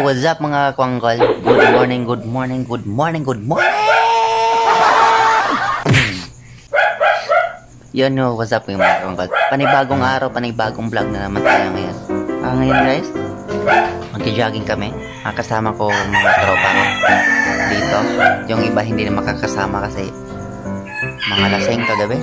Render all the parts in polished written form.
what's up mga kwangkol? Good morning, good morning, good morning, good morning! Yun no, what's up mga kwangkol? Panibagong araw, panibagong vlog na naman tayo ngayon. Ngayon guys, magki-jogging kami. Kasama ko mga tropa dito. Yung iba hindi na makakasama kasi mga lasing kagabi.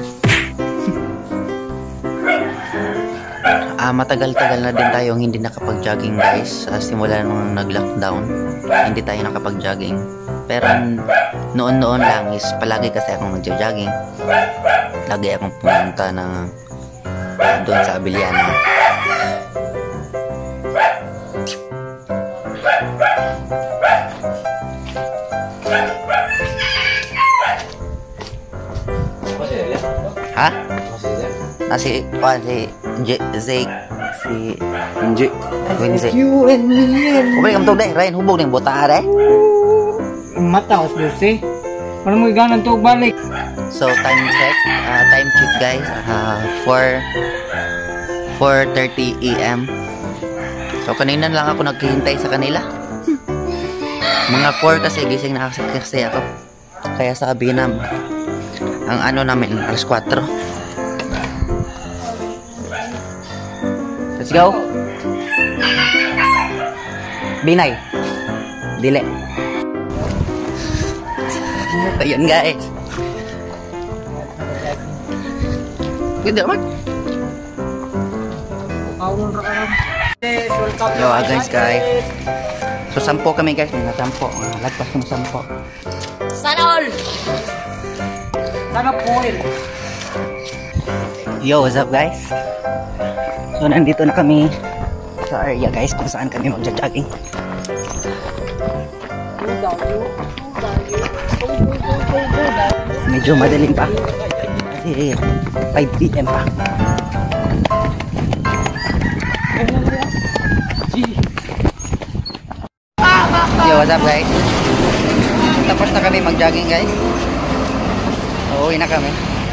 Matagal-tagal na din tayong hindi nakapag-jogging guys. Simula nung nag-lockdown, hindi tayo nakapag-jogging. Pero noon-noon lang is palagi kasi akong nag-jogging. Lagi akong pumunta na doon sa Abiliana. Ha? Si Zeke, si Inji, You and me. Ubay kam deh, Ryan hubog ning bota are. Mata os dosi. Para mo iganan to balik. So time check guys, 4:30 AM. So kanina lang ako naghihintay sa kanila. Mga 4 kasi gising na kasi ako. Kaya sabi na ang ano namin alas 4. Let's go. Binay. Dile. Ayun guys. Ganda man. Yo guys. So 10 kami guys, mga 10. Lagpas kami 10. Sana all. Sana foil. Yo, what's up guys? So nandito na kami sa area guys kung saan kami magja-jogging. Medyo madaling pa kasi 5 PM pa. Yo, what's up guys? Tapos na kami mag-jogging guys. Uuwi na kami.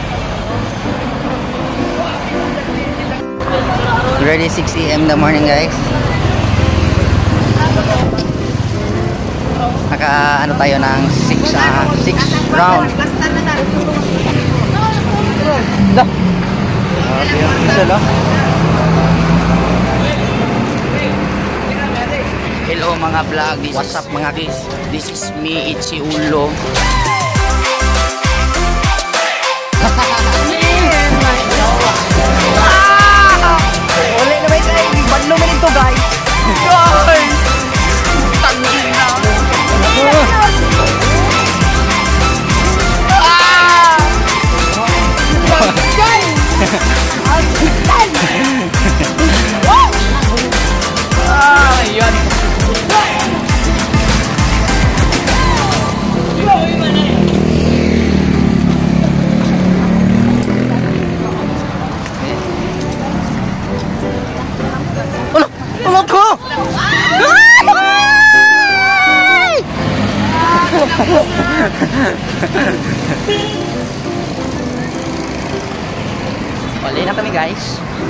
Already 6 AM in the morning guys. Ano tayo ng 6 round. Hello mga vlog, what's up mga guys? This is me, Itchy Ulo. Wala na ba tayo? Bandlo mo nito guys. Guys! Tangin na. Ayan. Ulot ko! Wala na kami guys.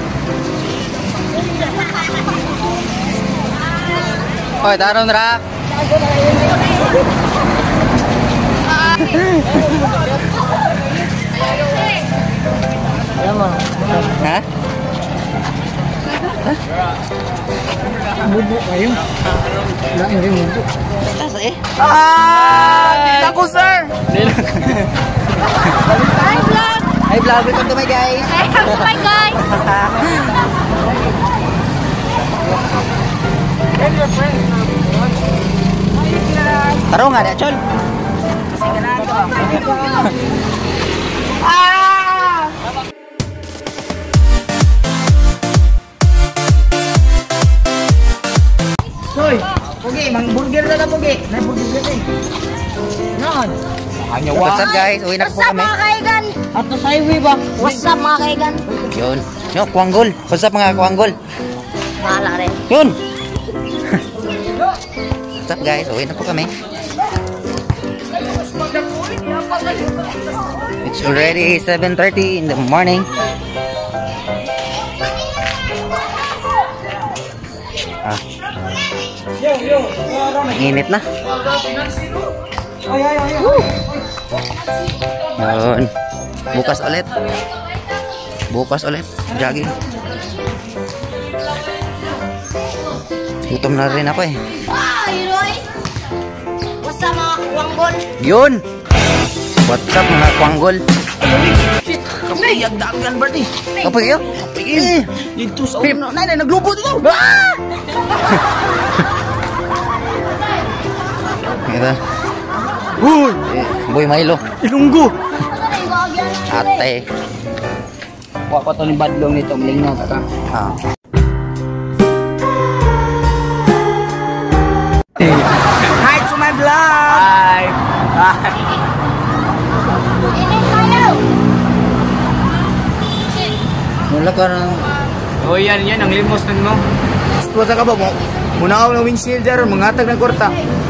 Hoy, taron ra. Ha? Bubu kayo. Wala hindi mundo. Tas eh. Dito ko sir. Hi vlog. Hi vlog, welcome to my guys. Welcome to my guys. Taro nga na, Chol. Hoy, pugi, mang burger na lang pugi. May burger din. Nan. What's up guys? Uwi na po What's up kami. mga kaigan? Ato sa highway ba? What's up mga kaigan? Yun. Yo, kuanggol. What's up mga kuanggol? Bahala rin. Yun. What's up guys? Uwi na po kami. It's already 7:30 in the morning. Yo, Ang init na. Yun. Bukas ulit. Bukas ulit. Jogging. Gutom na rin ako eh. Wow, Roy! What's up mga kuwanggol? Yun! What's up mga kwanggol? Kapayag dagan ba ni? Kapag yun? Dito sa ulo. Nay, naglubo dito. Ito. Boy Milo. Ilunggo. Ate. Kuha pa to ni badlong nito. Malingaw ka. Ah. Hi to my vlog. Hi. Wala ka ng... Oh yan ang limos nun mo. Tuwa sa ka ba mo? Muna ako ng windshield dyan, mangatag ng korta.